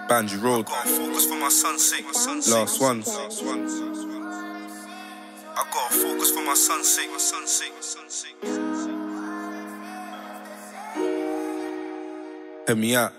Banji Road. Gotta focus for my son's sake. Last ones. I gotta focus for my son's sake. Hear me out.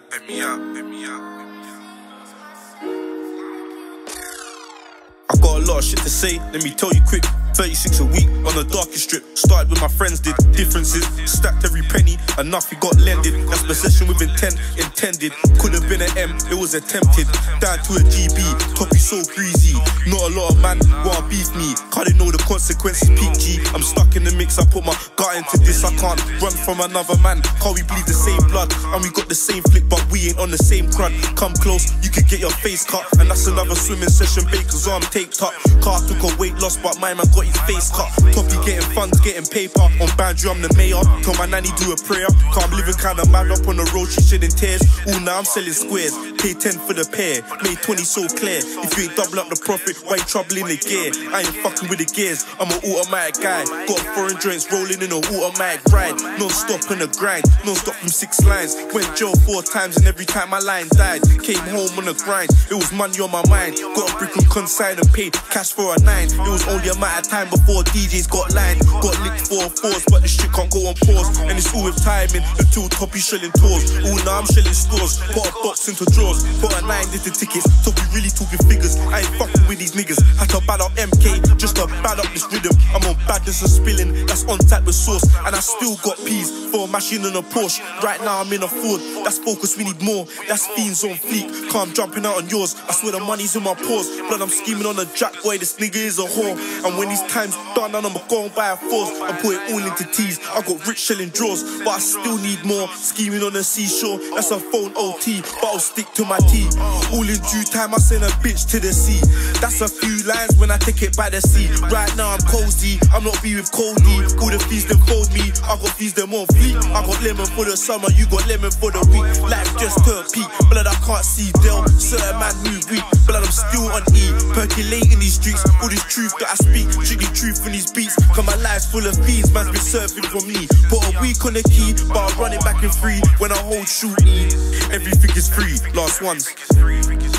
I got a lot of shit to say, let me tell you quick. 36 a week on the darkest strip. Started with my friends, did differences. Stacked every penny, enough it got lended. That's possession with intent, intended. Could have been an M, it was attempted. Down to a GB, Toppy so greasy. Not a lot of man wanna beef me, cause they know the consequences, peak G. I'm stuck in the mix, I put my gut into this. I can't run from another man, cause we bleed the same blood. And we got the same flick, but we ain't on the same crud. Come close, you could get your face cut. And that's another swimming session, Baker's arm taped up. Car took a weight loss, but my man got his face cut. Toppy getting funds, getting paper. On Banjo, I'm the mayor. Tell my nanny do a prayer. Cause I'm living kinda mad up on the road, she shedding tears. Ooh, now I'm selling squares. Pay 10 for the pair, made 20 so clear. If you ain't double up the profit, why you troubling the gear? I ain't fucking with the gears, I'm an automatic guy. Got foreign joints rolling in an automatic ride. Non-stop in the grind, non-stop from 6 lines. Went jail 4 times and every time my line died. Came home on the grind, it was money on my mind. Got a brick on consign and paid cash for a 9. It was only a matter of time before DJs got lined. Got licked for a force, but the shit can't go on pause. And it's all with timing until Toppy shelling tours. Ooh, now I'm shelling stores, put a box into drawers. Put a 9 into tickets, Toppy really talking figures. I ain't fucking with these niggas. Had to bad up MK, just to bad up this rhythm. I'm on badness and spilling, that's on tap with sauce. And I still got peas for a machine and a Porsche. Right now I'm in a Ford, that's focus, we need more. That's fiends on fleek, calm jumping out on yours. I swear the money's in my paws, but I'm scheming on a jack boy, this nigga is a whore. And when these times done, I'ma go and buy a force. I put it all into T's, I got rich selling drawers, but I still need more. Scheming on the seashore, that's a phone OT, but I'll stick to my T. All in due time, I send a bitch to the sea. That's a few lines when I take it by the sea. Right now I'm cozy, I'm not be with Cody. All the fees them fold me, I got fees them on fleek. I got lemon for the summer, you got lemon for the week. Life just turned peak, blood I can't see Del. Certain man move weak, blood I'm still on E. Percolating these streets, all this truth that I speak. Strictly truth in these beats, cause my life's full of fees. Man's been surfing from me. Put a week on the key, but I run it back in free. When I hold shoot E, everything is free. Last ones.